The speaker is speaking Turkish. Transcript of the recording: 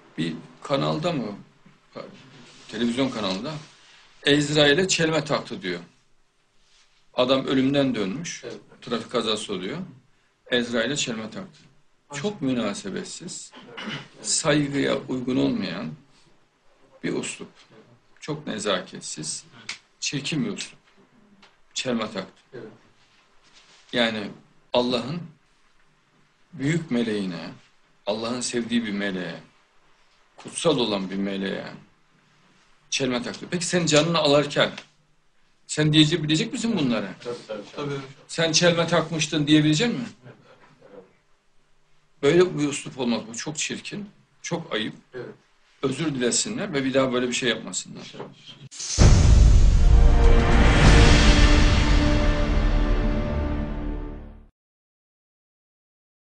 Bir kanalda mı, televizyon kanalında Ezrail'e çelme taktı diyor. Adam ölümden dönmüş, Evet. trafik kazası oluyor. Ezrail'e çelme taktı. Çok münasebetsiz, saygıya uygun olmayan bir üslup. Çok nezaketsiz, çirkin bir üslup. Çelme taktı. Evet. Yani Allah'ın büyük meleğine, Allah'ın sevdiği bir meleğe, kutsal olan bir meleğe çelme taktı. Peki sen canını alırken sen bilecek misin bunları? Tabii. Sen çelme takmıştın diyebilecek misin? Böyle bir üslup olmaz. Bu çok çirkin, çok ayıp. Evet. Özür dilesinler ve bir daha böyle bir şey yapmasınlar. İnşallah.